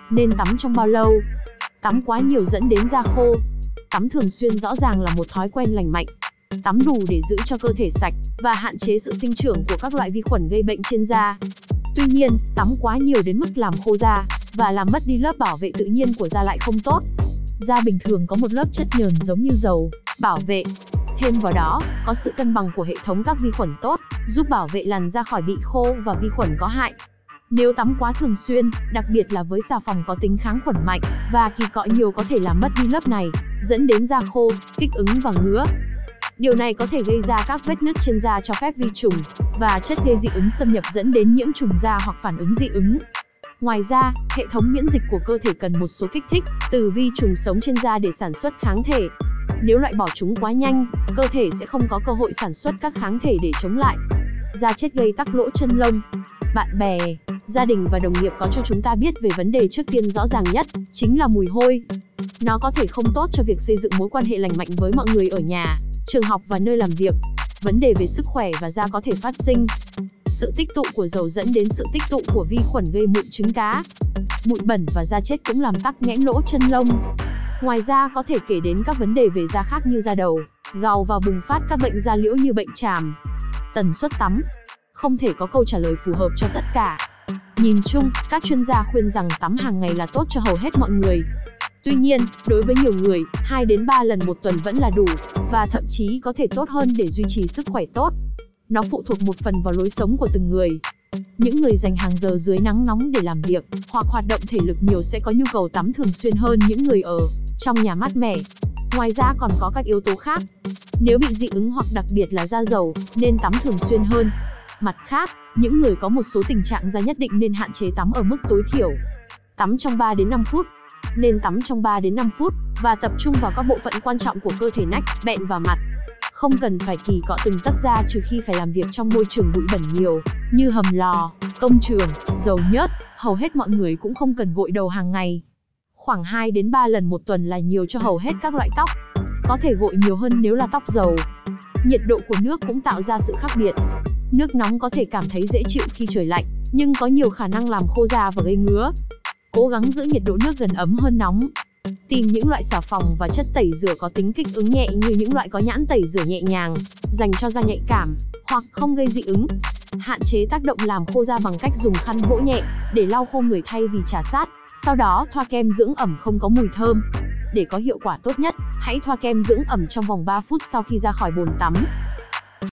Nên tắm trong bao lâu? Tắm quá nhiều dẫn đến da khô. Tắm thường xuyên rõ ràng là một thói quen lành mạnh. Tắm đủ để giữ cho cơ thể sạch và hạn chế sự sinh trưởng của các loại vi khuẩn gây bệnh trên da. Tuy nhiên, tắm quá nhiều đến mức làm khô da và làm mất đi lớp bảo vệ tự nhiên của da lại không tốt. Da bình thường có một lớp chất nhờn giống như dầu bảo vệ. Thêm vào đó, có sự cân bằng của hệ thống các vi khuẩn tốt, giúp bảo vệ làn da khỏi bị khô và vi khuẩn có hại. Nếu tắm quá thường xuyên, đặc biệt là với xà phòng có tính kháng khuẩn mạnh và kỳ cọ nhiều có thể làm mất đi lớp này, dẫn đến da khô, kích ứng và ngứa. Điều này có thể gây ra các vết nứt trên da cho phép vi trùng và chất gây dị ứng xâm nhập dẫn đến nhiễm trùng da hoặc phản ứng dị ứng. Ngoài ra, hệ thống miễn dịch của cơ thể cần một số kích thích từ vi trùng sống trên da để sản xuất kháng thể. Nếu loại bỏ chúng quá nhanh, cơ thể sẽ không có cơ hội sản xuất các kháng thể để chống lại. Da chết gây tắc lỗ chân lông. Bạn bè, gia đình và đồng nghiệp có cho chúng ta biết về vấn đề trước tiên rõ ràng nhất, chính là mùi hôi. Nó có thể không tốt cho việc xây dựng mối quan hệ lành mạnh với mọi người ở nhà, trường học và nơi làm việc. Vấn đề về sức khỏe và da có thể phát sinh. Sự tích tụ của dầu dẫn đến sự tích tụ của vi khuẩn gây mụn trứng cá. Bụi bẩn và da chết cũng làm tắc nghẽn lỗ chân lông. Ngoài ra có thể kể đến các vấn đề về da khác như da đầu, gầu và bùng phát các bệnh da liễu như bệnh tràm. Tần suất tắm. Không thể có câu trả lời phù hợp cho tất cả. Nhìn chung, các chuyên gia khuyên rằng tắm hàng ngày là tốt cho hầu hết mọi người. Tuy nhiên, đối với nhiều người, 2 đến 3 lần một tuần vẫn là đủ, và thậm chí có thể tốt hơn để duy trì sức khỏe tốt. Nó phụ thuộc một phần vào lối sống của từng người. Những người dành hàng giờ dưới nắng nóng để làm việc, hoặc hoạt động thể lực nhiều sẽ có nhu cầu tắm thường xuyên hơn những người ở trong nhà mát mẻ. Ngoài ra còn có các yếu tố khác. Nếu bị dị ứng hoặc đặc biệt là da dầu, nên tắm thường xuyên hơn. Mặt khác, những người có một số tình trạng da nhất định nên hạn chế tắm ở mức tối thiểu. Tắm trong 3 đến 5 phút. Nên tắm trong 3 đến 5 phút và tập trung vào các bộ phận quan trọng của cơ thể nách, bẹn và mặt. Không cần phải kỳ cọ từng tấc da trừ khi phải làm việc trong môi trường bụi bẩn nhiều, như hầm lò, công trường, dầu nhớt. Hầu hết mọi người cũng không cần gội đầu hàng ngày. Khoảng 2 đến 3 lần một tuần là nhiều cho hầu hết các loại tóc. Có thể gội nhiều hơn nếu là tóc dầu. Nhiệt độ của nước cũng tạo ra sự khác biệt. Nước nóng có thể cảm thấy dễ chịu khi trời lạnh, nhưng có nhiều khả năng làm khô da và gây ngứa. Cố gắng giữ nhiệt độ nước gần ấm hơn nóng. Tìm những loại xà phòng và chất tẩy rửa có tính kích ứng nhẹ như những loại có nhãn tẩy rửa nhẹ nhàng, dành cho da nhạy cảm, hoặc không gây dị ứng. Hạn chế tác động làm khô da bằng cách dùng khăn vỗ nhẹ để lau khô người thay vì chà sát. Sau đó thoa kem dưỡng ẩm không có mùi thơm. Để có hiệu quả tốt nhất, hãy thoa kem dưỡng ẩm trong vòng 3 phút sau khi ra khỏi bồn tắm.